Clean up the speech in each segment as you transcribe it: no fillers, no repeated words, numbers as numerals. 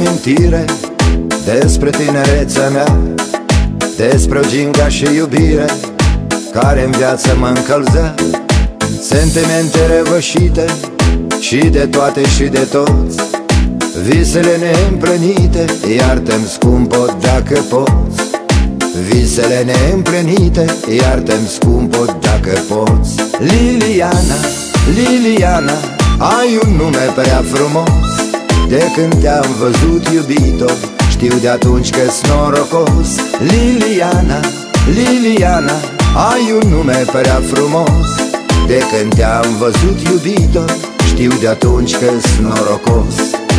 amintire despre tinerețea mea, despre o gingașă iubire care în viață mă încălzea. Sentimente răvășite și de toate și de toți, visele neîmplinite, iartă-mi scumpo dacă poți. Visele neîmplinite, iartă-mi scumpo dacă poți. Liliana, Liliana, ai un nume prea frumos. De când te-am văzut, iubito, știu de atunci că-s norocos. Liliana, Liliana, ai un nume prea frumos. De când te-am văzut, iubito, știu de atunci că-s norocos.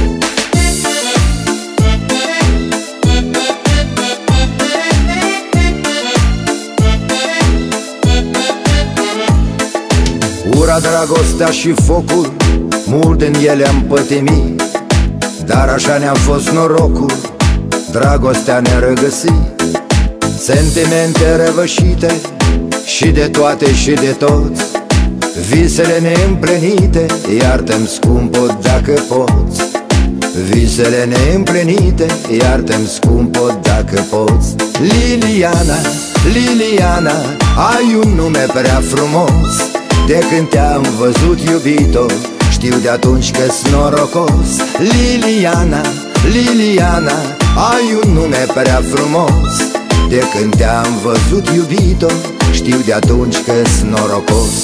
Ura, dragostea și focul, mult în ele am pătimit, dar așa ne-a fost norocul, dragostea ne-a regăsit. Sentimente răvășite și de toate și de toți, visele neîmplinite, iartă-mi scumpo dacă poți. Visele neîmplinite, iartă-mi scumpo dacă poți. Liliana, Liliana, ai un nume prea frumos. De când te-am văzut, iubito, știu de atunci că-s norocos. Liliana, Liliana, ai un nume prea frumos. De când te-am văzut, iubito, știu de atunci că-s norocos.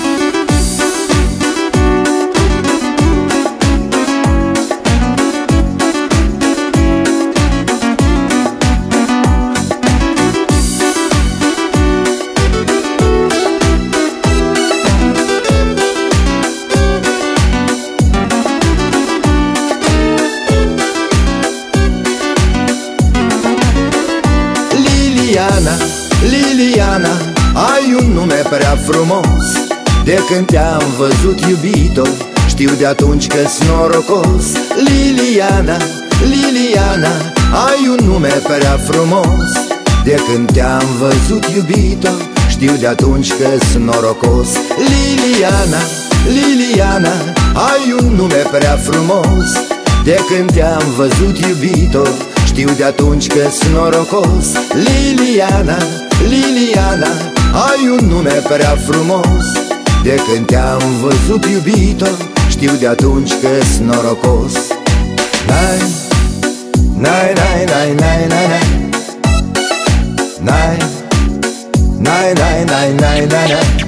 Liliana, Liliana, ai un nume prea frumos. De când te-am văzut, iubito, știu de atunci că-s norocos. Liliana, Liliana, ai un nume prea frumos. De când te-am văzut, iubito, știu de atunci că-s norocos. Liliana, Liliana, ai un nume prea frumos. De când te-am văzut, iubito, știu de atunci că-s norocos. Liliana, Liliana, ai un nume prea frumos. De când te-am văzut, iubito, știu de atunci că-s norocos. Nai, nai, nai, nai, nai, nai, nai, nai, nai, nai, nai, nai, nai.